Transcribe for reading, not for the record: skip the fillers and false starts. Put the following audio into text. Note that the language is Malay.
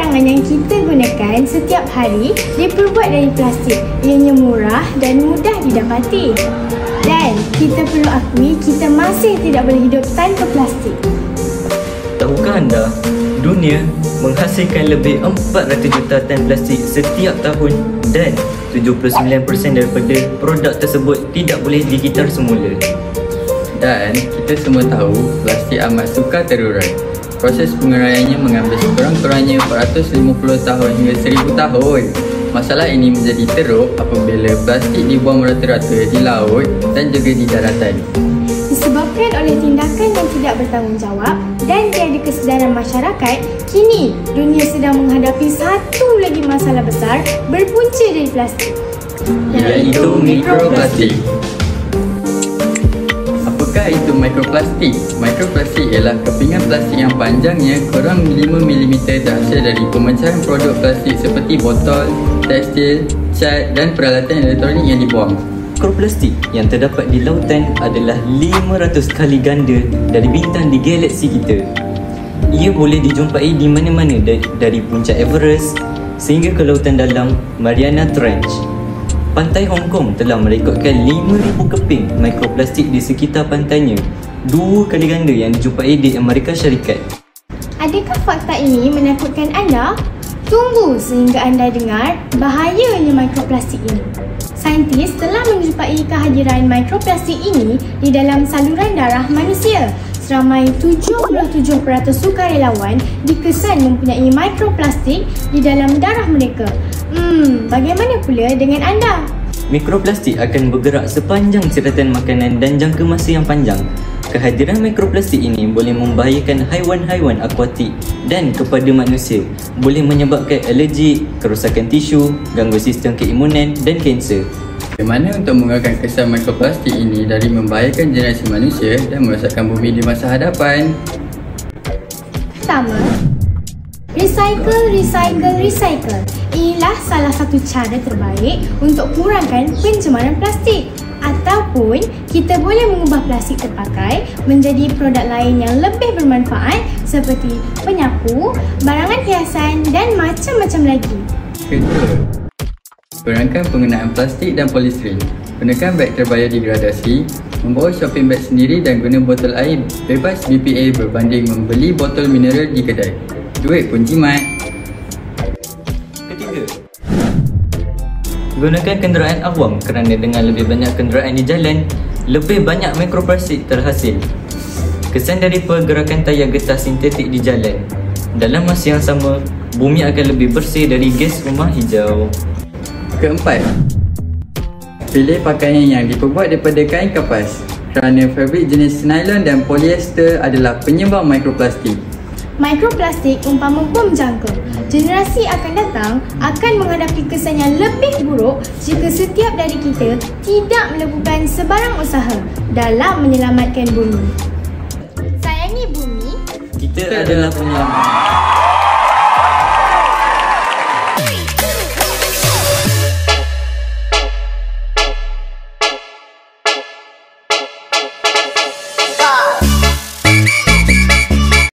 barangan yang kita gunakan setiap hari diperbuat dari plastik. Ianya murah dan mudah didapati. Dan kita perlu akui kita masih tidak boleh hidup tanpa plastik. Tahukah anda, dunia menghasilkan lebih 400 juta tan plastik setiap tahun dan 79% daripada produk tersebut tidak boleh digitar semula. Dan kita semua tahu plastik amat sukar terurai. Proses penguraiannya mengambil sekurang-kurangnya 450 tahun hingga 1000 tahun. Masalah ini menjadi teruk apabila plastik dibuang merata-rata di laut dan juga di daratan. Disebabkan oleh tindakan yang tidak bertanggungjawab dan tiada kesedaran masyarakat, kini dunia sedang menghadapi satu lagi masalah besar berpunca dari plastik, iaitu mikroplastik. Apakah itu mikroplastik? Mikroplastik ialah kepingan plastik yang panjangnya kurang 5 mm terhasil dari pemecahan produk plastik seperti botol, tekstil, cat dan peralatan elektronik yang dibuang. Mikroplastik yang terdapat di lautan adalah 500 kali ganda dari bintang di galaksi kita. Ia boleh dijumpai di mana-mana dari puncak Everest sehingga ke lautan dalam Mariana Trench. Pantai Hong Kong telah merekodkan 5,000 keping mikroplastik di sekitar pantainya, 2 kali ganda yang dijumpai di Amerika Syarikat. Adakah fakta ini menakutkan anda? Tunggu sehingga anda dengar bahayanya mikroplastik ini. Saintis telah menjumpai kehadiran mikroplastik ini di dalam saluran darah manusia. Seramai 77% sukarelawan dikesan mempunyai mikroplastik di dalam darah mereka. Bagaimana pula dengan anda? Mikroplastik akan bergerak sepanjang siratan makanan dan jangka masa yang panjang. Kehadiran mikroplastik ini boleh membahayakan haiwan-haiwan akuatik dan kepada manusia. Boleh menyebabkan alergik, kerosakan tisu, gangguan sistem keimunan dan kanser. Bagaimana untuk mengurangkan kesan mikroplastik ini dari membahayakan generasi manusia dan merosakkan bumi di masa hadapan? Pertama, recycle. Inilah salah satu cara terbaik untuk kurangkan pencemaran plastik. Ataupun kita boleh mengubah plastik terpakai menjadi produk lain yang lebih bermanfaat seperti penyapu, barangan hiasan dan macam-macam lagi. Kedua, kurangkan penggunaan plastik dan polistiren. Gunakan beg terbayodegradasi, membawa shopping bag sendiri dan guna botol air bebas BPA berbanding membeli botol mineral di kedai. Duit pun jimat. Ketiga, gunakan kenderaan awam kerana dengan lebih banyak kenderaan di jalan, lebih banyak mikroplastik terhasil. Kesan dari pergerakan tayar getah sintetik di jalan. Dalam masa yang sama, bumi akan lebih bersih dari gas rumah hijau. Keempat, pilih pakaian yang diperbuat daripada kain kapas kerana fabrik jenis nylon dan polyester adalah penyebab mikroplastik. Mikroplastik umpama bom jangka. Generasi akan datang akan menghadapi kesan yang lebih buruk jika setiap dari kita tidak melakukan sebarang usaha dalam menyelamatkan bumi. Sayangi bumi. Kita adalah penyelamat.